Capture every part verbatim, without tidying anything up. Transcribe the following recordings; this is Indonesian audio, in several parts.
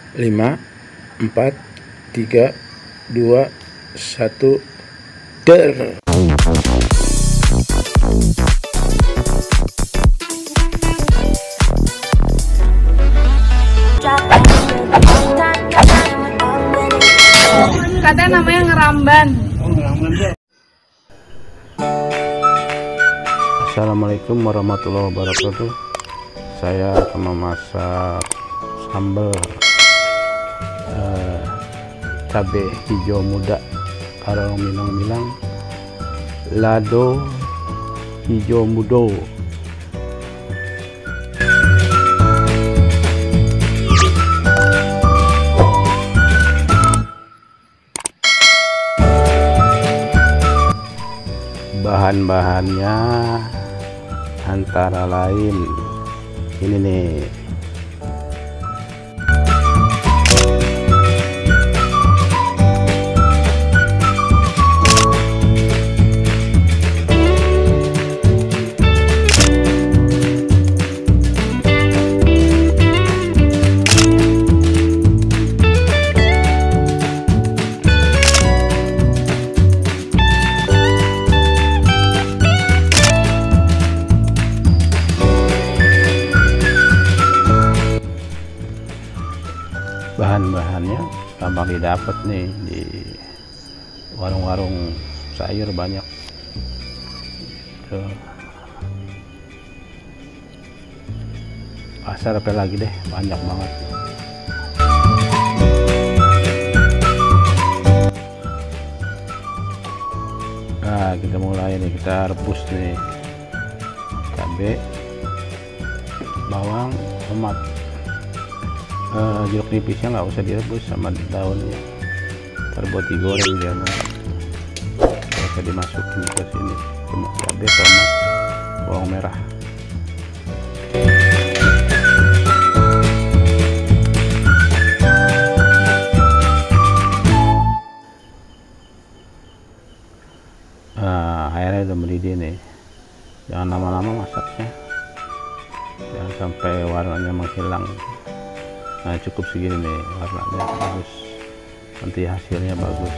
lima, empat, tiga, dua, satu, der. Katanya namanya ngeramban. Assalamualaikum warahmatullahi wabarakatuh. Saya akan memasak sambal eh, cabai hijau muda, kalau Minang bilang lado hijau mudo. Bahan-bahannya antara lain ini nih, bahan-bahannya gampang didapat nih di warung-warung sayur, banyak tuh. Pasar apa lagi deh, banyak banget. Nah, kita mulai nih, kita rebus nih cabai, bawang, tomat. Uh, jeruk nipisnya nggak usah direbus sama daunnya, terbuat digoreng dia, nggak usah dimasukin ke sini, cuma cabai, tomat, bawang merah. Nah, airnya udah mendidih nih, jangan lama-lama masaknya, jangan sampai warnanya menghilang. Nah, cukup segini nih, warnanya bagus, nanti hasilnya bagus.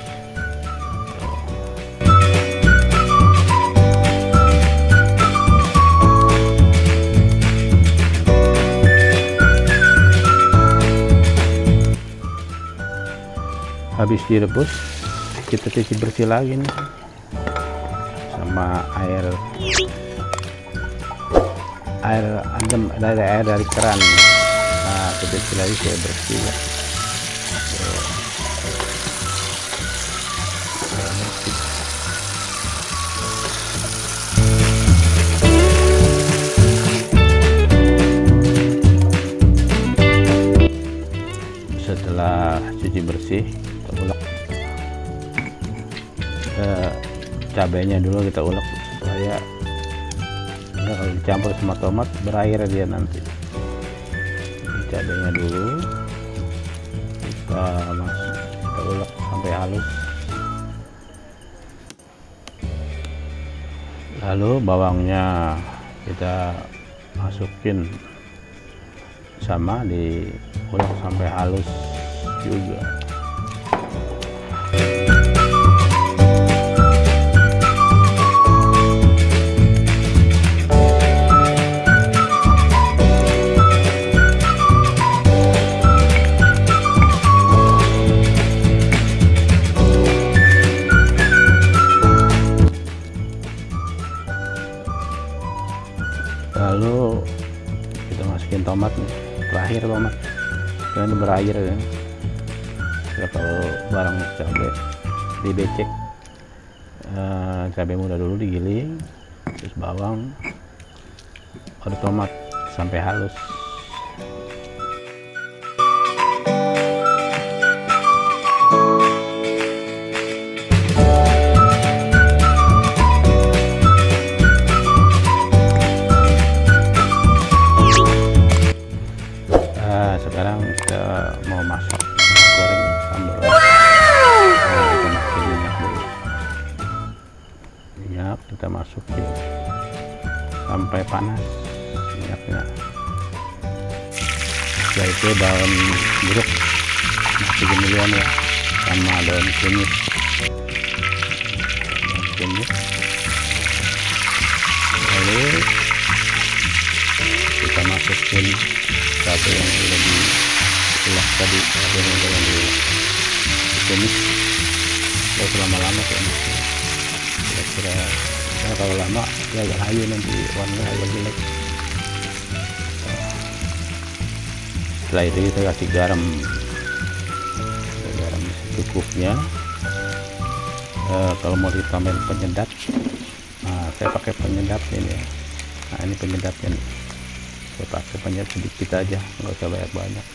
Habis direbus, kita cuci bersih lagi nih sama air air adem, dari air dari keran. Nah, kita lagi saya bersih ya. Setelah cuci bersih, kita ulek eh, cabainya dulu, kita ulek supaya ya, kalau dicampur sama tomat berair dia nanti. Cabainya dulu kita masuk, kita ulek sampai halus, lalu bawangnya kita masukin sama, diulek sampai halus juga. Lalu kita masukin tomat nih, terakhir tomat, jangan berair ya. Ya, kalau barang cabai dibecek, eh, cabai muda dulu digiling, terus bawang, baru tomat sampai halus. Sekarang kita mau masak, goreng sambal. Wow. Nah, kita masukin minyak dulu, minyak kita masukin sampai panas minyaknya. Setelah itu daun jeruk tiga milian ya, sama daun kunyit. Daun kunyit. Lalu kita masukin satu yang sudah diolah tadi, yang sudah ditumis. Lalu selama-lama kira-kira ya, kalau lama ya agak hayu, nanti warnanya agak jelek. Setelah itu kita kasih garam, garam secukupnya. E, kalau mau ditambahin penyedap, nah saya pakai penyedap ini ya. Nah ini penyedapnya nih, saya pakai penyedap sedikit aja, nggak usah banyak-banyak.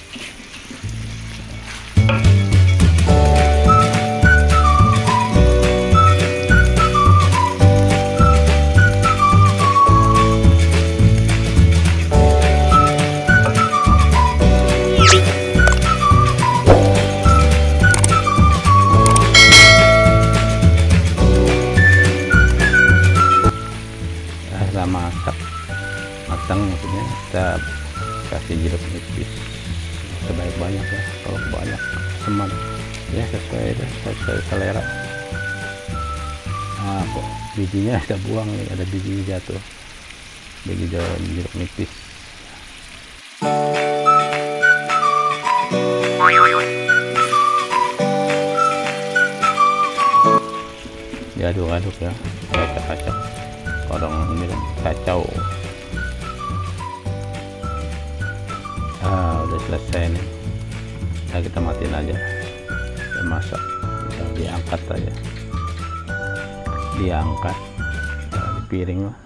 Masak matang, maksudnya kita kasih jeruk nipis sebanyak-banyak ya. Kalau banyak seman ya, sesuai sesuai selera. Nah kok bijinya kita buang nih, ada biji jatuh, biji daun jeruk nipis. Diaduk-aduk ya, acak-acak. Orang bilang kacau. Ah, udah selesai nih. Nah, kita matiin aja. Kita masak. Kita diangkat aja. Diangkat nah, di piring lah.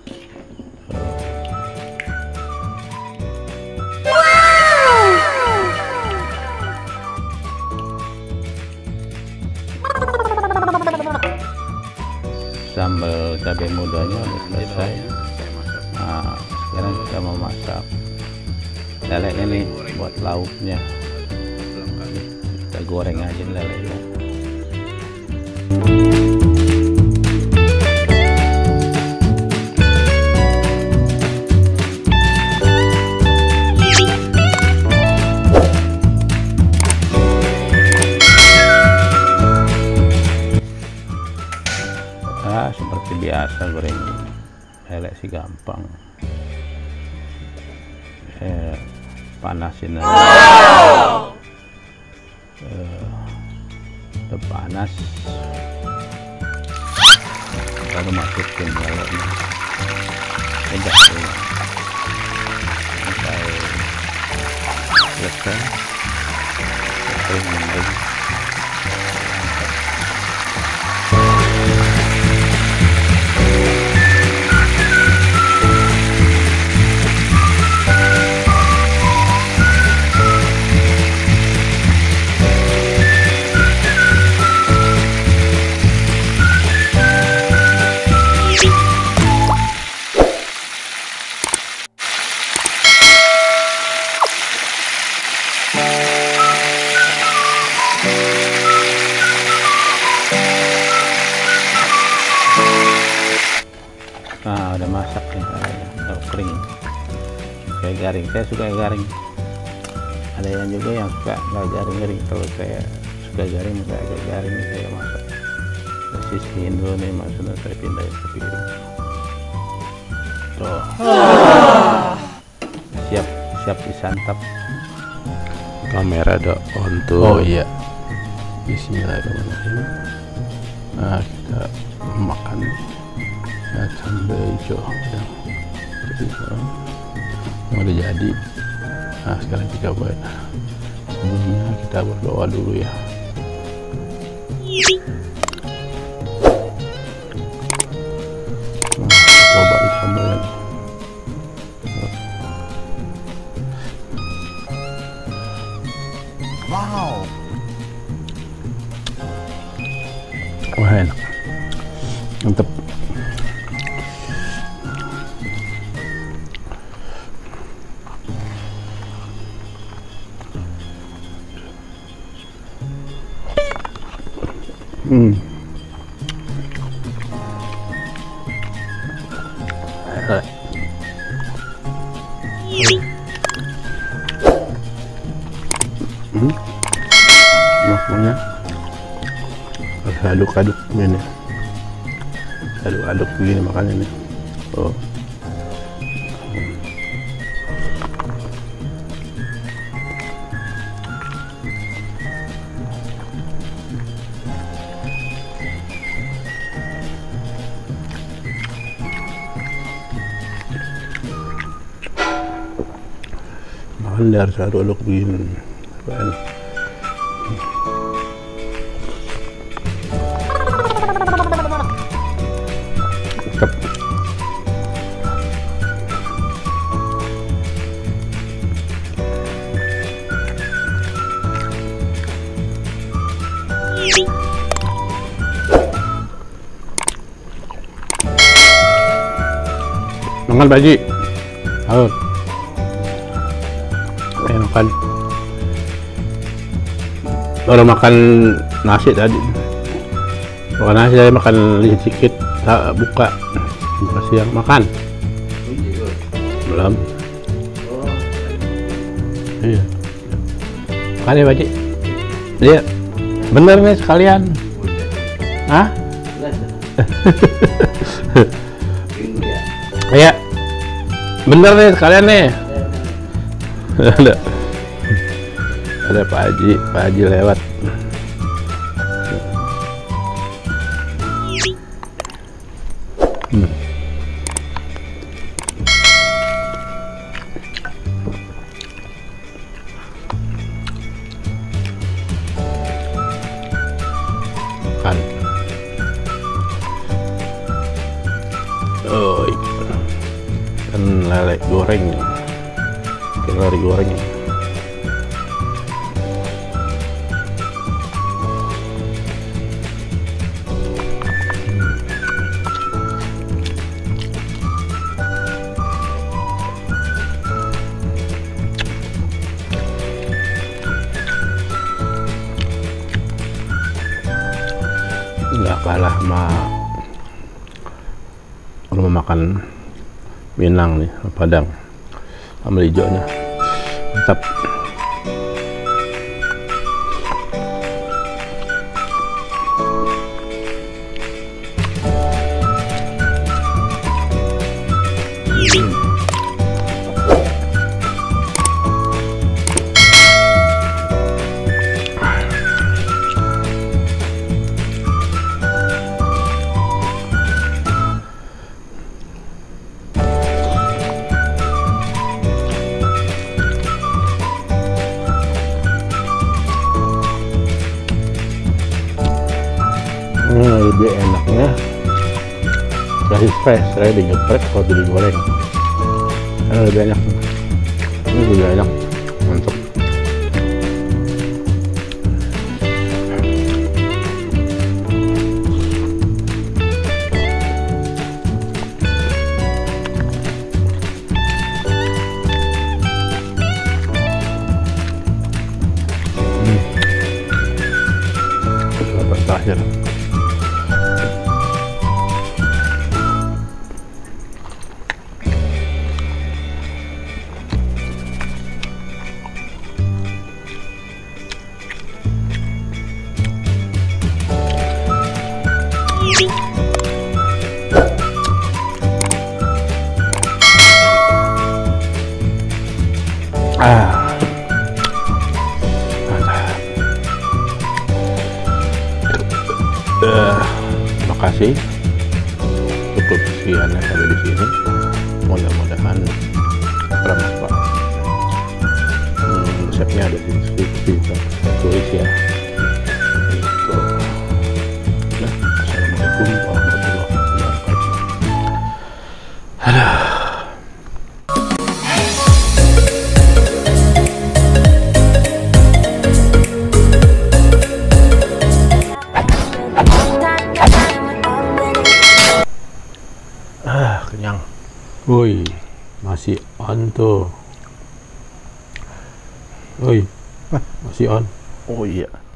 Sambal cabai mudanya udah selesai. Nah, sekarang kita mau masak lele ini buat lauknya. Kita goreng aja lelenya. Ah, seperti biasa goreng lele sih gampang. Eh, panasin aja. Eh, udah panas, baru masukin lelenya. Udah ya. Sampai selesai. Sampai mending. Nah, udah masak nih, udah kering, kayak garing. Saya suka garing. Ada yang juga yang suka nggak garing-garing. Kalau saya suka garing, nggak agak garing saya masak. Saya sisihin dulu nih, maksudnya saya pindahin ke piring. Tuh, siap siap disantap. Kamera udah on tuh. Oh iya. Bismillahirrahmanirrahim. Nah, kita makan ya, cabai hijau ya. Jadi sekarang udah jadi. Nah, sekarang kita buat. Sebelumnya kita berdoa dulu ya. Nah, coba disambal. Wow. Wah, enak. Mantap. Hmm. Hmm? Makanya harus aduk-aduk ini, aduk-aduk begini makannya nih. Oh. Makan dia harus aduk-aduk begini. Enak. Mantap. Makan Baji. Haus. Ayo makan. Baru makan nasi tadi. Makan nasi saya makan sedikit. Tak buka. Buka siang makan. Belum. Iya. Makan ya Baji. Iya. Bener nih sekalian. Hah? Iya. Bener nih sekalian nih. Ada. Ada Pak Haji, Pak Haji lewat. Hmm. Kan. Oh, kan lele goreng. Lele goreng. Nggak kalah sama kalau mau makan Minang nih, Padang, sambal hijaunya mantap. Ini lebih enaknya kasih fresh, saya digeprek kalau digoreng. Ini lebih enak. Ini juga enak, mantap. Hmm. Selamat terakhir. Ah, mantap. Uh, terima kasih. Cukup sekiannya sampai di sini. Mudah-mudahan bermanfaat. Hmm, resepnya ada di deskripsi, saya tulis ya. Itu. Nah, assalamualaikum warahmatullahi wabarakatuh. Aduh. Ah, kenyang. Woi, masih on tuh. Woi, masih on. Oh iya.